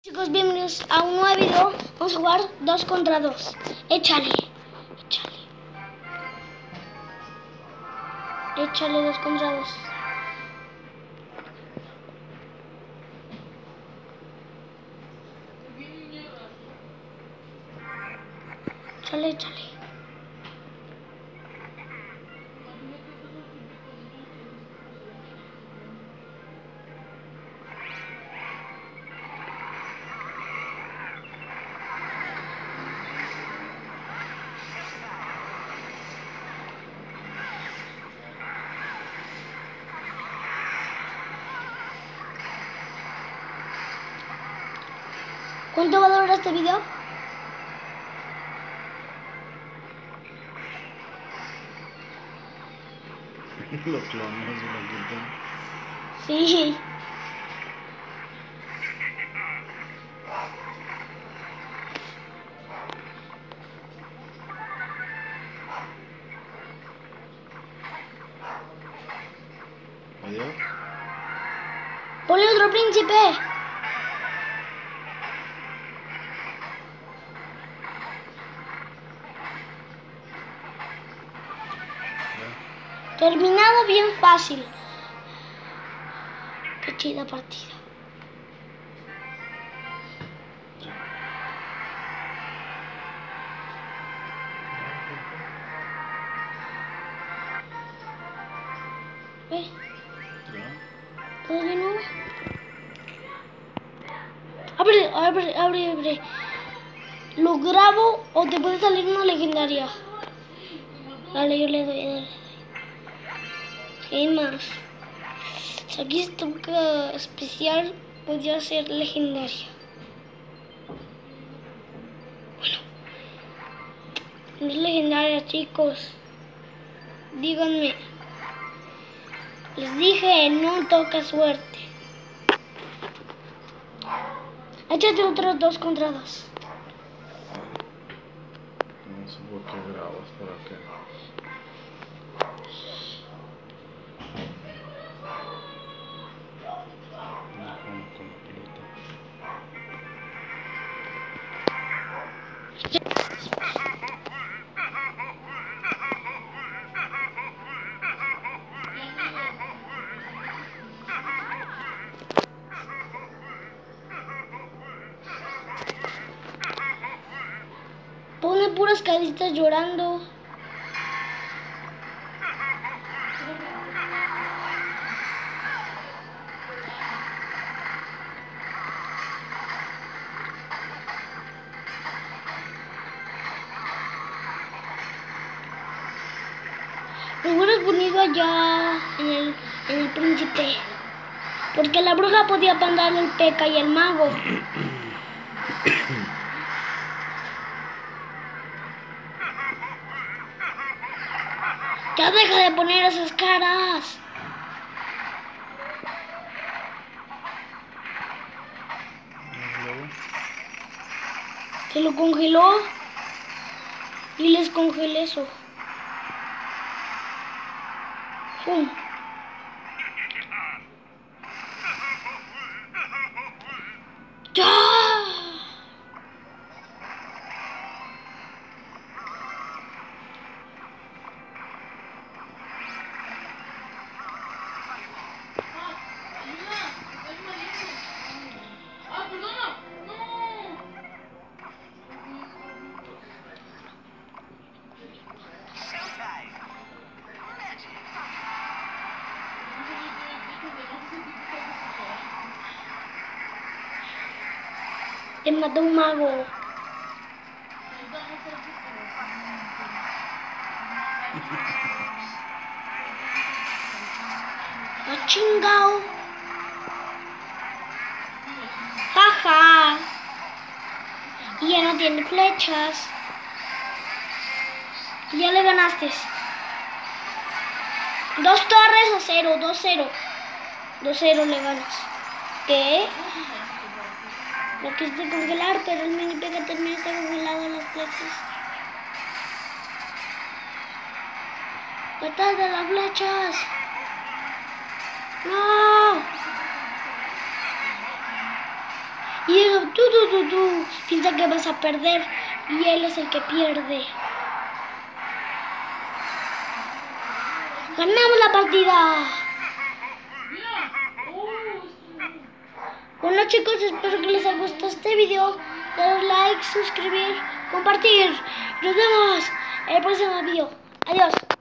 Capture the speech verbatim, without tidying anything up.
Chicos, bienvenidos a un nuevo video. Vamos a jugar dos contra dos. Échale, échale. Échale dos contra dos. Échale, échale. ¿Cuánto va a durar este video? Lo clonas y lo quitan. Sí. Adiós. Ponle otro príncipe. Terminado bien fácil. Qué chida partida. ¿Ve? ¿Todavía no? Abre, abre, abre, abre. ¿Lo grabo o te puede salir una legendaria? Dale, yo le doy, dale. ¿Qué más? Si aquí está especial, podría ser legendaria. Bueno, no es legendaria, chicos. Díganme. Les dije, no toca suerte. Échate otros dos contra dos. No sé por qué grabas, ¿para qué? No juego con la pelota. Pone puras caritas llorando. Me hubieras ponido allá en el, en el príncipe. Porque la bruja podía mandar el peca y el mago. Ya deja de poner esas caras. Luego, Se lo congeló. Y les congelé eso. ¡Pum! ¡Ya! Te mató un mago. ¡Ah, chingao! ¡Jaja! Y ya no tiene flechas. Ya le ganaste. Dos torres a cero, dos cero. Dos cero le ganas. ¿Qué? Lo quise congelar, pero el mini pega también está congelado en las flechas. ¡Patada de las flechas! ¡No! Y él, tú, tú, tú, tú, piensa que vas a perder y él es el que pierde. ¡Ganamos la partida! Bueno chicos, espero que les haya gustado este video. Darle like, suscribir, compartir. Nos vemos en el próximo video. Adiós.